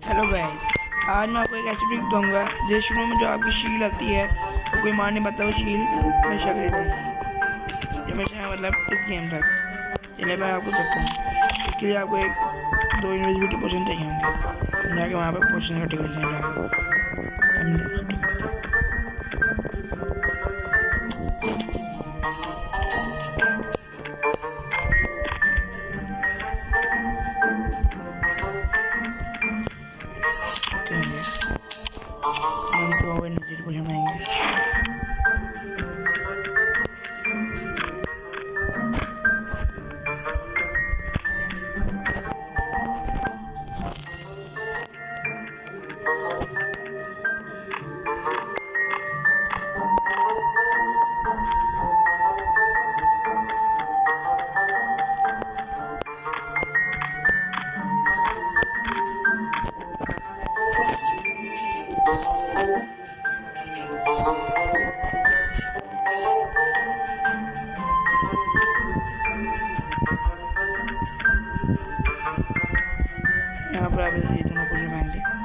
Hello guys, आज मैं आपको एक ऐसी ट्रिक दूंगा जिससे शुरू में जो आपकी शील आती है वो कोई मार नहीं पाता। वो शील हमेशा के लिए रहेगी, हमेशा है मतलब इस गेम तक। चलिए मैं आपको बताता हूँ। इसके लिए आपको एक दो इनविजिबिलिटी पोशन चाहिए होंगे। हम जाके वहाँ पर पोशन इकट्ठे करते हैं। जाके हम इकट्ठे करते हैं। ओके हम तो इनविजिबिलिटी पोशन बनाएंगे। यहाँ पर आप ये दोनों पोशन मांग लें।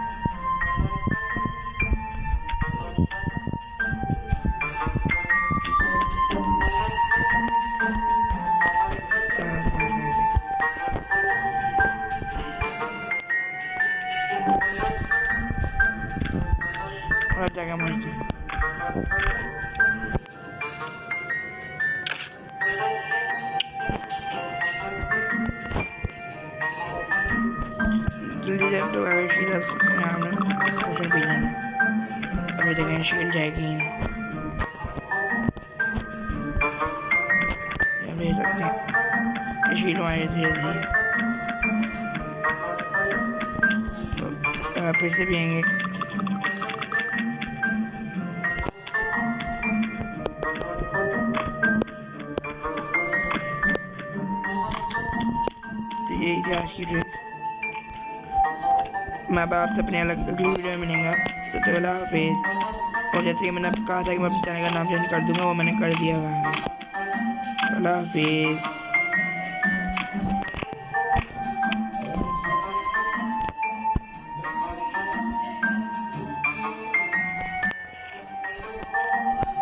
और आप जगह मरते हैं। जल्दी जब तो अगर शील हमने पोशन पी लेना है। अभी देखें शील जाएगी नहीं। अब ले सकते हैं शील हमारी धीरे धीरे तो फिर से पियेंगे। तो यही थी आज की ट्रिक। मैं अब आपसे अपने अगली वीडियो में मिलेंगे। तो अल्लाह हाफिज़। और जैसे कि मैंने कहा था कि मैं अपने चैनल का नाम चेंज कर दूंगा, वो मैंने कर दिया हुआ है। अल्लाह हाफिज़।